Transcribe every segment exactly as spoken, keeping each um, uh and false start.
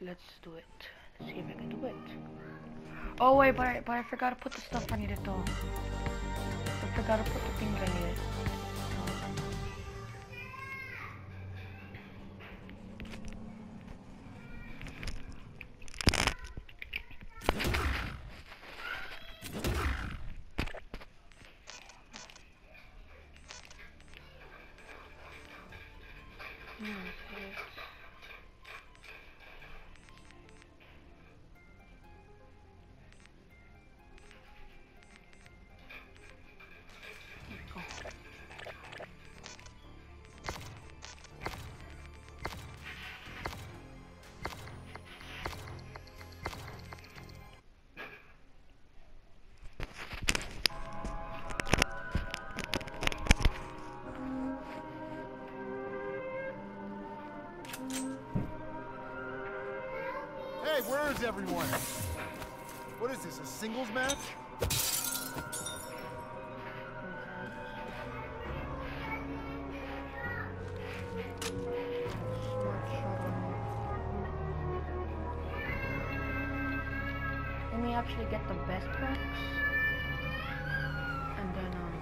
let's do it. Let's see if I can do it. Oh wait, but I, but I forgot to put the stuff I needed though. I forgot to put the things I needed. Hey, where is everyone? What is this, a singles match? Let me actually get the best perks, and then um,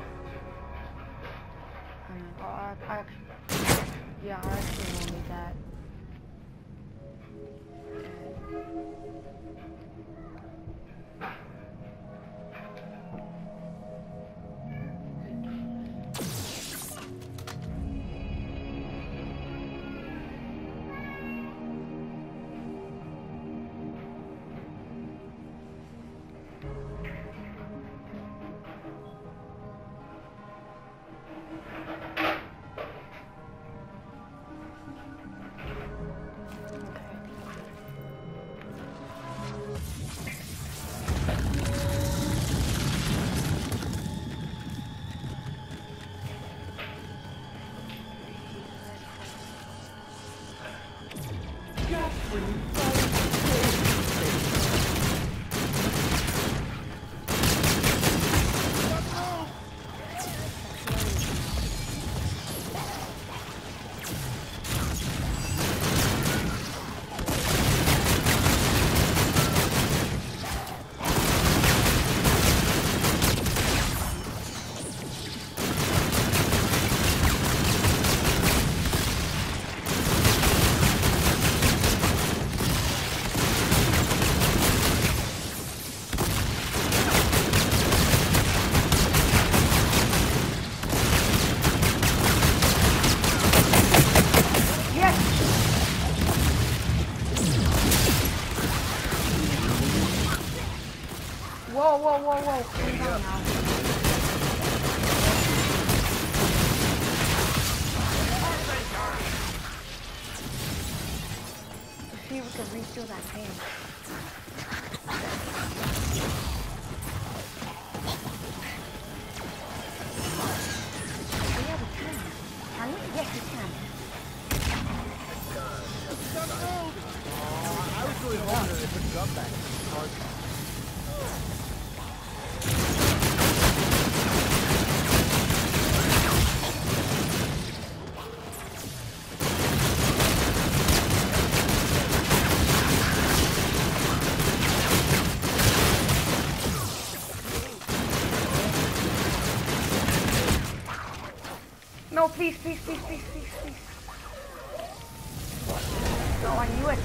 and then, oh, I, I actually, yeah, I actually will need that. Whoa, whoa, whoa, whoa. Calm down now. Let's see if we can refill that pain. Oh, yeah, we can. Can we? Yes, we can. Uh, I was really hoping that they put the gun back in the card. No, please, please, please, please, please, please. No, I knew it.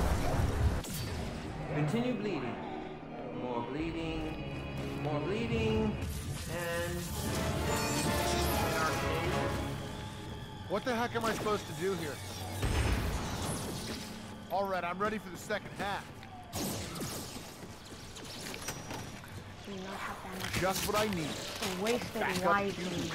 Continue bleeding. More bleeding. More bleeding. And... What the heck am I supposed to do here? Alright, I'm ready for the second half. Do not have that much. Just what I need. So waste it wisely.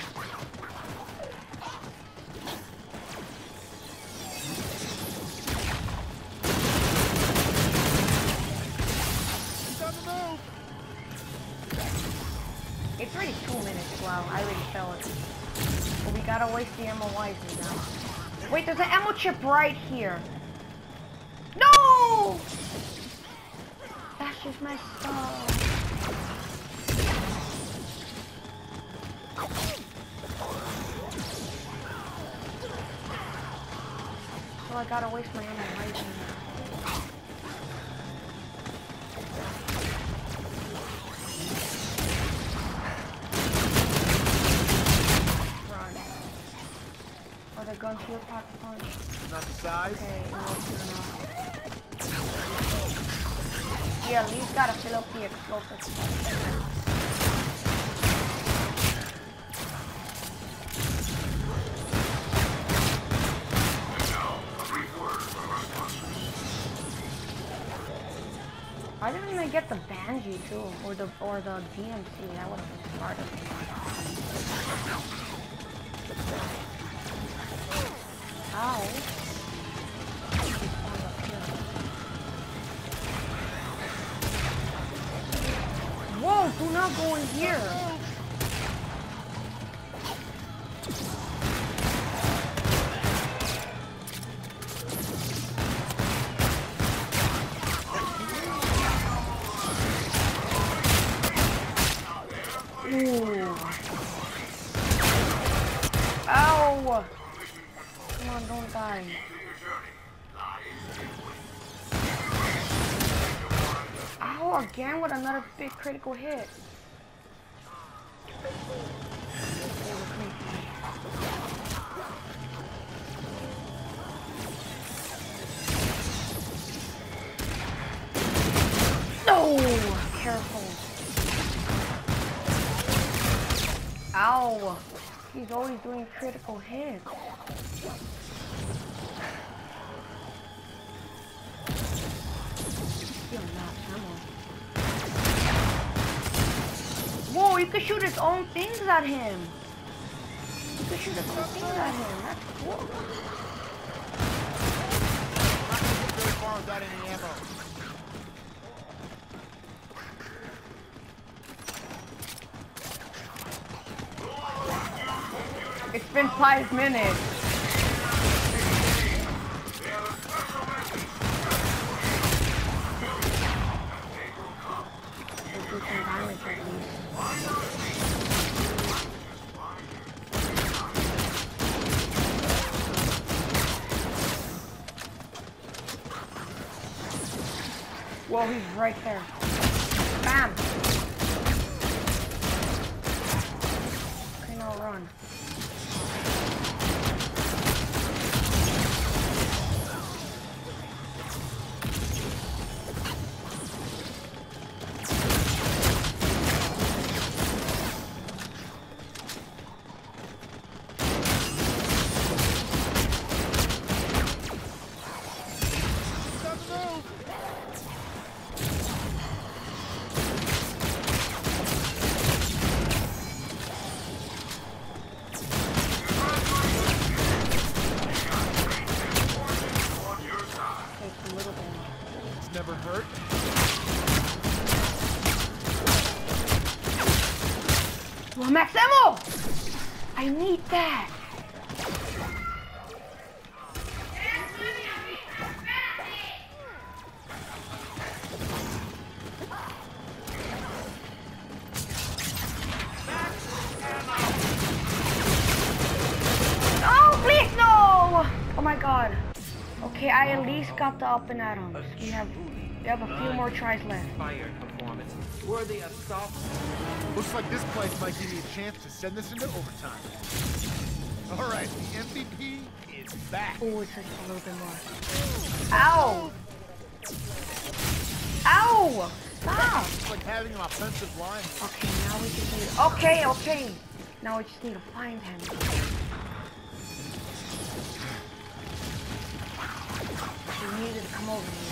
It's already two minutes, wow, I already felt it. But we gotta waste the ammo wisely now. Wait, there's an ammo chip right here. No! That's just messed up. So I gotta waste my ammo wisely now. your pack punch. Not the size. Okay, no, it's not. Yeah, at least gotta fill up the explosives. Why didn't I get the Banshee too, or the or the D M C? That would have been smarter. Ow! Whoa! Do not go in here. Ooh. Ow! Come on, don't die. Ow, again with another big critical hit. No! Careful. Ow! He's always doing critical hits. Still not ammo. Whoa, you can shoot his own things at him. You can shoot his own things at him. That's cool. I'm not gonna get very far without any ammo. It's been five minutes. Let's do some damage at least. Whoa, he's right there. Bam! Okay, now run. Never hurt. Well, max ammo! I need that. Oh, please, no! Oh my god. Okay, I at least got the up and atoms. We have, we have a few more tries left. Inspired performance, worthy of soft. Looks like this place might give me a chance to send this into overtime. All right, the M V P is back. Oh, it's like a little bit more. Ow! Ow! Stop! It's like having an offensive line. Okay, now we just need. Okay, okay. Now we just need to find him. We needed to come over here.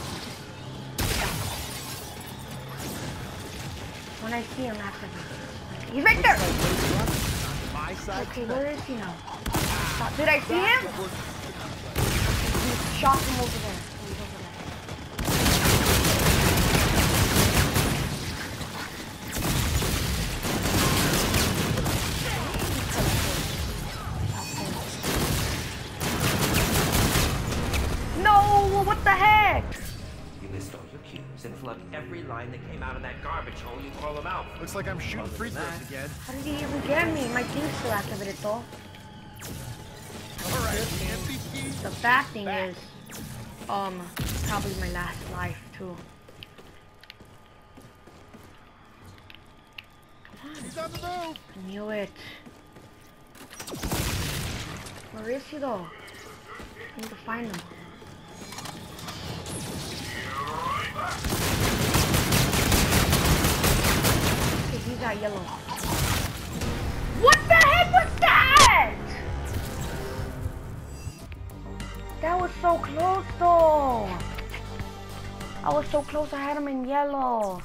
When I see him, after he's right there. My side. Okay, where is he now? Uh, did I see him? He shot him over there. He's over there. No, what the heck? You missed all your cues and flubbed every line that came out of that garbage hole you call them out. Looks like I'm shooting Other free than throws that- again. How did he even get me? My thing's still activated though. All right, the M V P. The bad thing is, um, probably my last life too. He's on the move. I knew it. Where is he though? I need to find him. Okay, he's at yellow. What the heck was that? That was so close though. I was so close, I had him in yellow.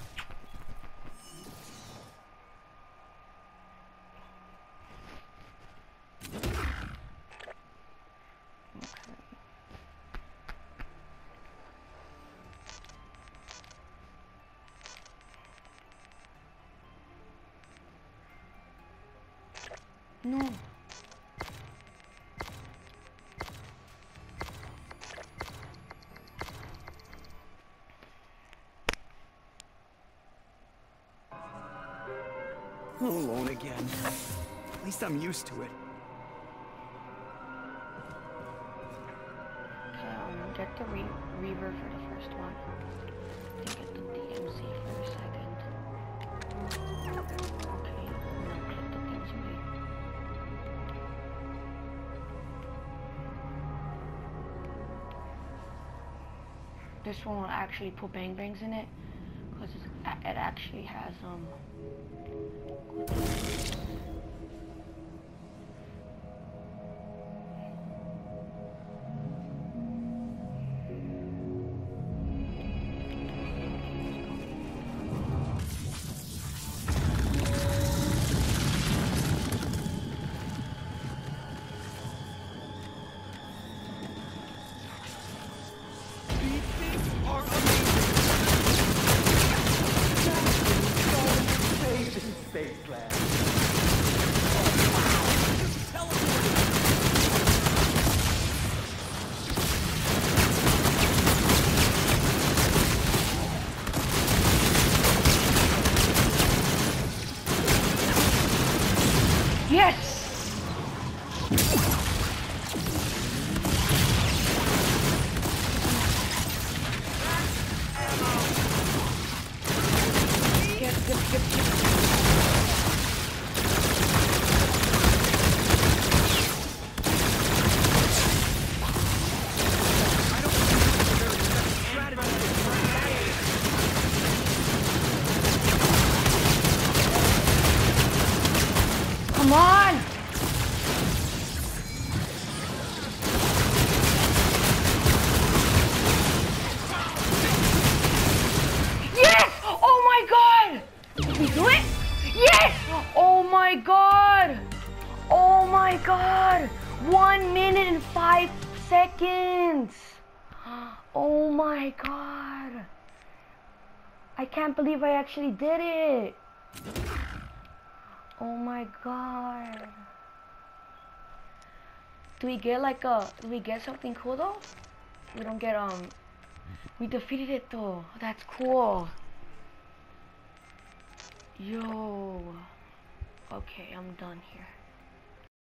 No. All alone again. At least I'm used to it. Okay, um, get the re reverb for the first one. And get the D M C for the second. Okay, I'm gonna click the things we This one will actually put bang bangs in it, because it actually has um. Spaceland. Yes! Get, get, get, get. Come on! Yes! Oh my god! Did we do it? Yes! Oh my god! Oh my god! One minute and five seconds! Oh my god! I can't believe I actually did it! Oh my god. Do we get like a, do we get something cool though? We don't get, um, we defeated it though. That's cool. Yo. Okay, I'm done here.